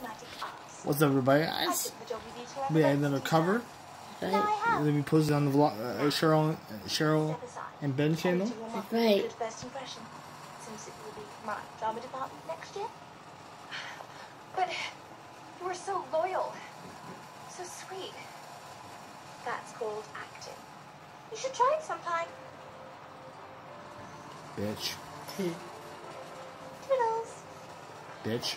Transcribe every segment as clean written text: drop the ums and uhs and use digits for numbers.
What's up, everybody, guys? We had another cover. Right? And then we posted on the vlog, Cheryl and Ben channel. Right. Since it will be my drama department next year. But you were so loyal, so sweet. That's called acting. You should try it sometime. Bitch. Toodles. Bitch.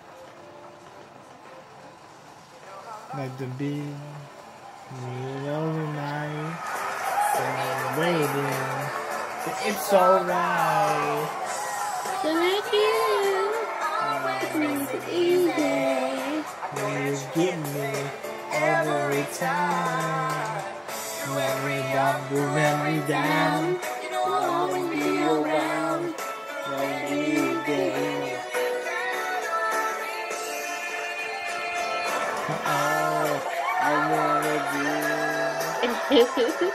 Like the bee, you overnight, celebrating, but it's alright. So like you, it's easy. You give me every time. When we don't let me down, you'll always be around. When you get all I wanna do is be with you,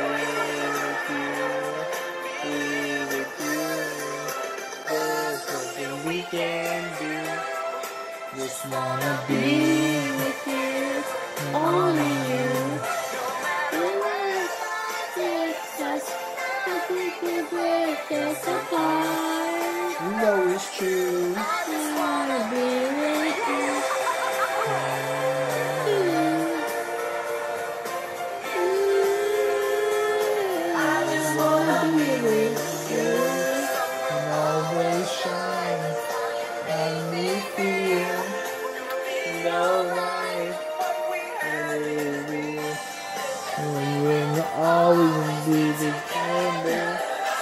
be with you. There's nothing we can do. Just wanna be with you, Only you. You take us, nothing can break us apart. you know it's true. I wanna be with you. I just wanna be with you. And always shine and me feel no life and it will. And we'll always be together.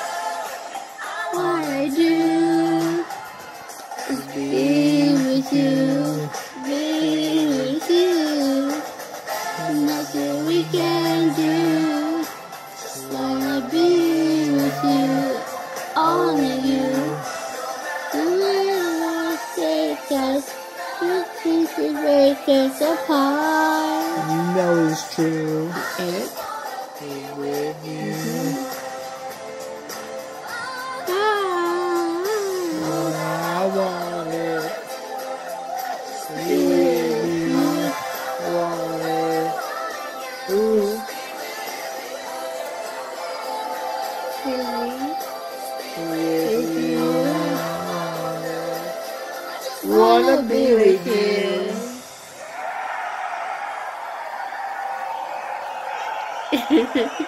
What I do is be with you, be with you. Nothing we can do. Wanna be with you, only you. You will take us, nothing can break us apart. You know it's true. Eric? Be with you. I want it. Be with you. I want it. Ooh. With you. Wanna be with you.